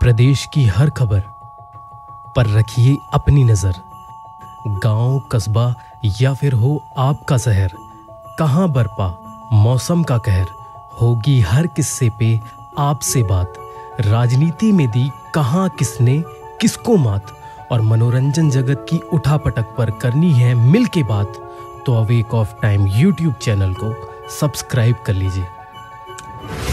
प्रदेश की हर खबर पर रखिए अपनी नजर। गांव, कस्बा या फिर हो आपका शहर, कहां बरपा मौसम का कहर, होगी हर किस्से पे आपसे बात। राजनीति में दी कहां किसने किसको मात, और मनोरंजन जगत की उठापटक पर करनी है मिल के बात। तो awake of time YouTube channel को सब्सक्राइब कर लीजिए।